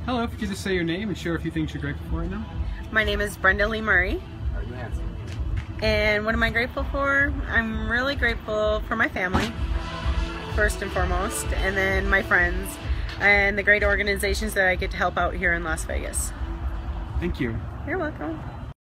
Hello, if you could just say your name and share a few things you're grateful for right now. My name is Brenda Lee Murray. And what am I grateful for? I'm really grateful for my family, first and foremost, and then my friends and the great organizations that I get to help out here in Las Vegas. Thank you. You're welcome.